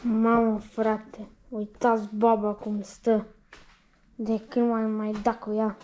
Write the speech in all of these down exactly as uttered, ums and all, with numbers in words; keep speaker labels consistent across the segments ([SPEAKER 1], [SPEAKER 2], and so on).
[SPEAKER 1] Mamă, frate, uitați baba cum stă. De când mai mai da cu ea.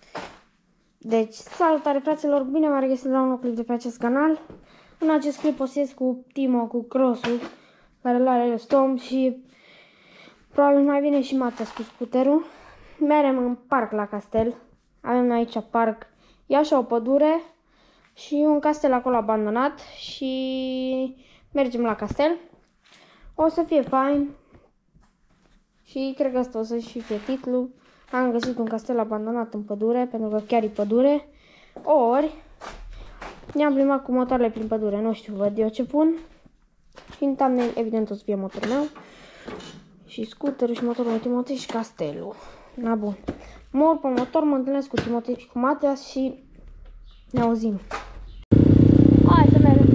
[SPEAKER 1] Deci, salutare fraților, bine m-am regăsit la un nou clip de pe acest canal. În acest clip o să ies cu Timo, cu Crossul, care îl are Stomp și probabil mai vine și Mateas cu scuterul. Merem în parc la castel. Avem aici parc, e așa o pădure și un castel acolo abandonat și mergem la castel. O să fie fain și cred că asta o să și fie titlul. Am găsit un castel abandonat în pădure, pentru că chiar e pădure. Ori ne-am plimbat cu motoarele prin pădure, nu știu, văd eu ce pun. Și în thumbnail evident o să fie motorul meu și scooterul și motorul lui Timotei și castelul. Na bun. Mă urc pe motor, mă întâlnesc cu Timotei și cu Mateas și ne auzim. Hai să mergem.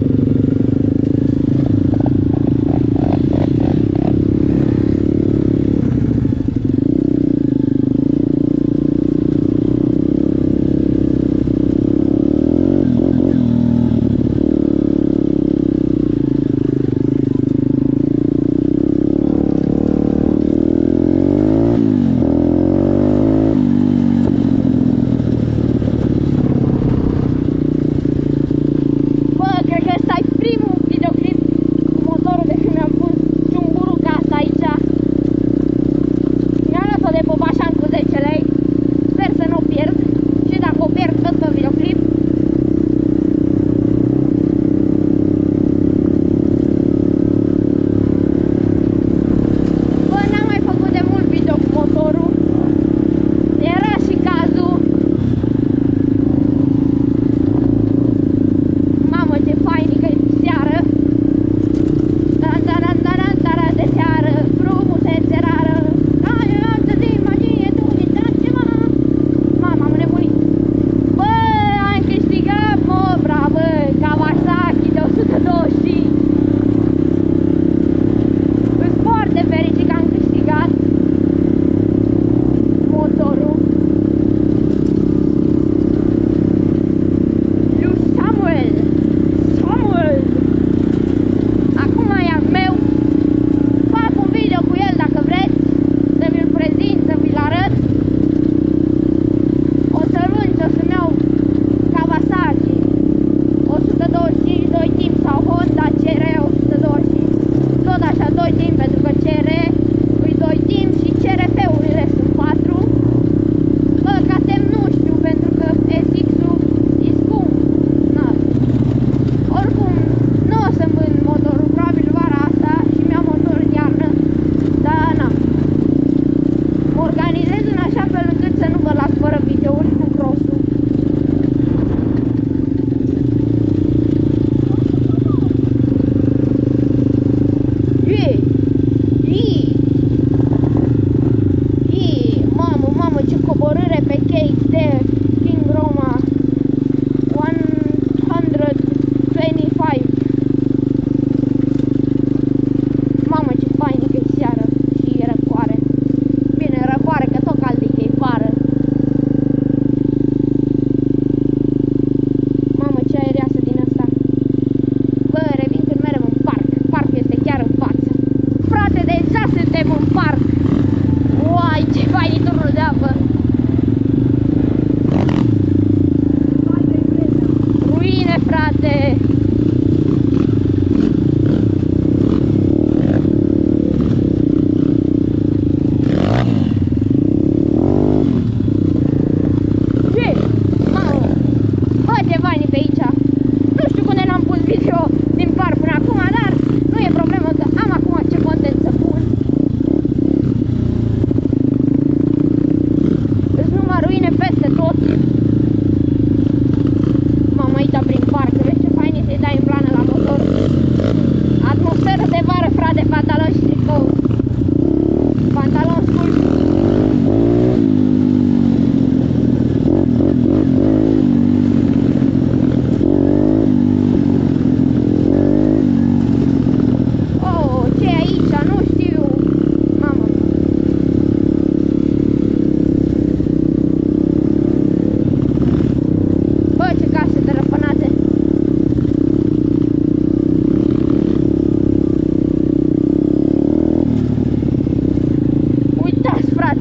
[SPEAKER 1] Deja se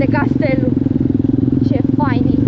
[SPEAKER 1] este castelul. Ce fain e.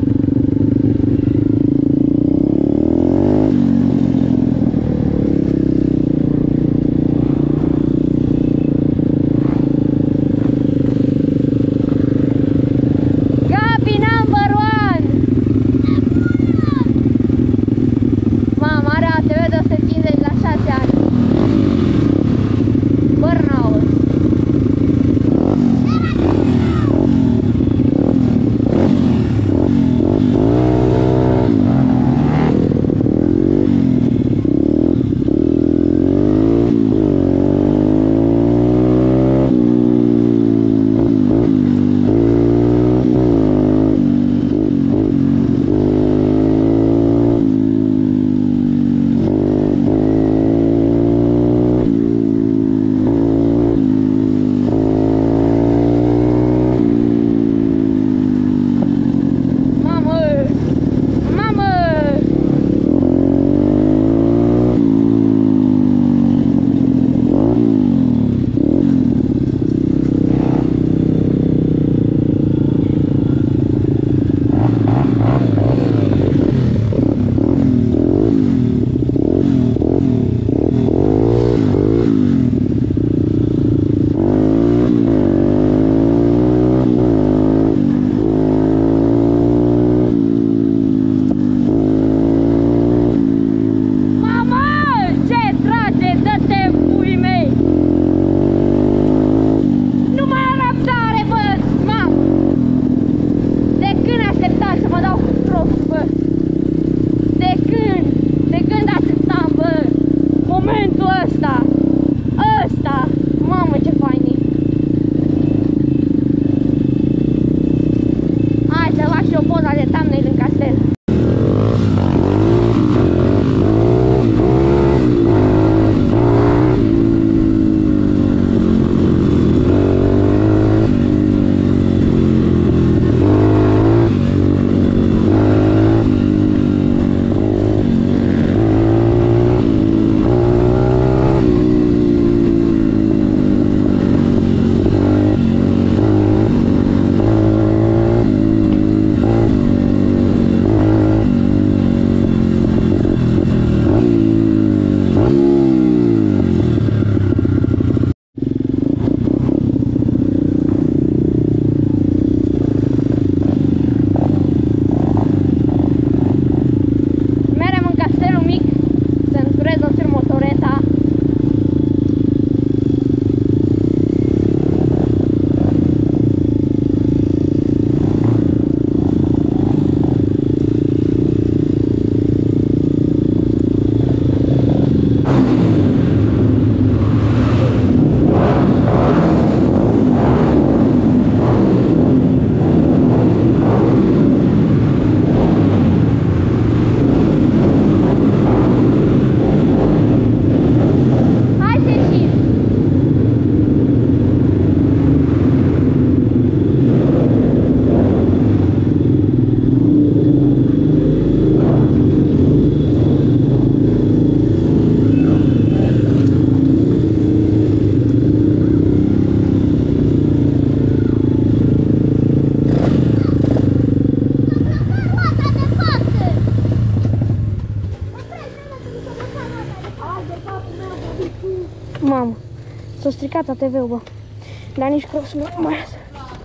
[SPEAKER 1] Mamă, s-a stricat A T V-ul, bă. Dar nici crossul nu mai iasă.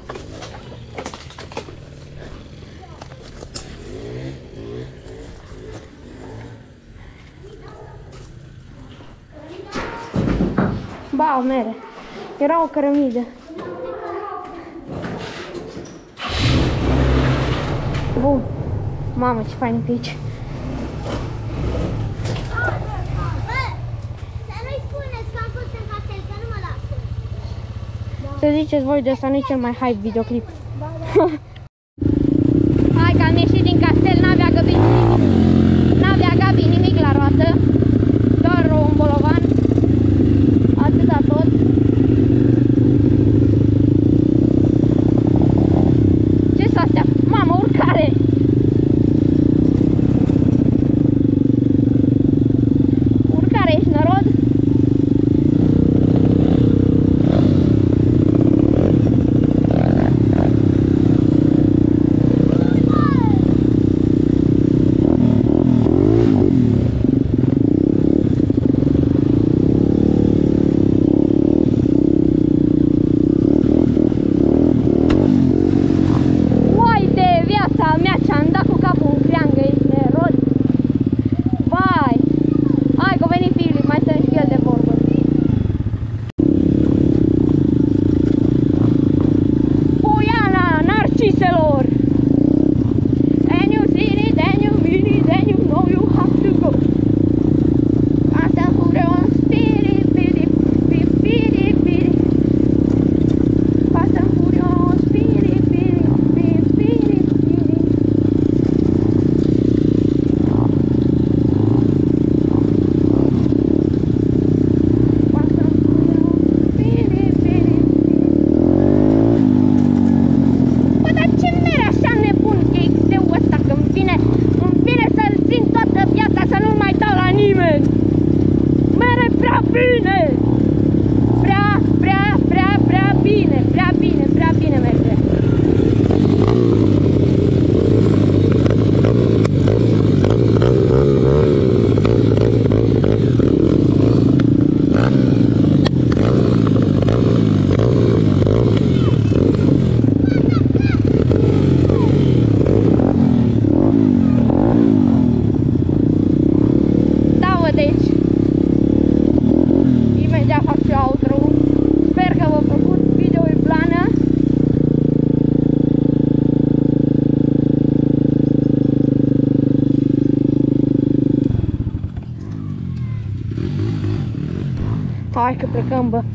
[SPEAKER 1] Ba, o mere. Era o cărămidă. Bun. Mamă, ce fain e pe aici. Să ziceți voi, de ăsta nu e cel mai hype videoclip. Hai că am ieșit din castel, n-avea Gabi nimic. N-avea Gabi nimic la roată. Doar un bolovan. Atâta tot. Ce-s astea? Mamă, urcare! Urcare, ești nărod? Hai că plecăm, bă.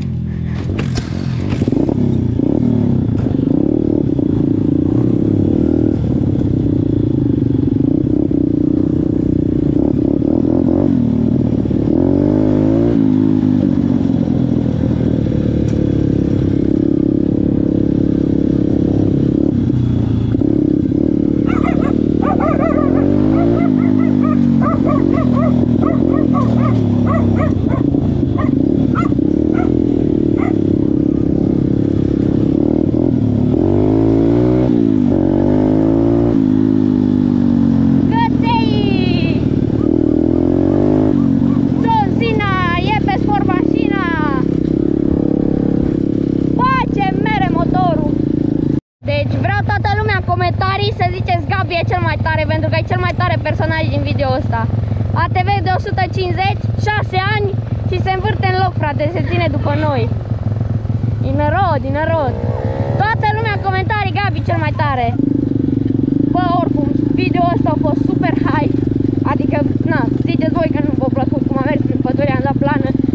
[SPEAKER 1] Comentarii să ziceți Gabi e cel mai tare, pentru că e cel mai tare personaj din video ăsta. A T V de o sută cincizeci, șase ani și se învârte în loc, frate, se ține după noi. Inărod, inărod. Toată lumea în comentarii Gabi cel mai tare. Bă, oricum, video ăsta a fost super hype. Adică, na, ziceți voi că nu v-a plăcut cum am mers prin pădurea, am dat plană.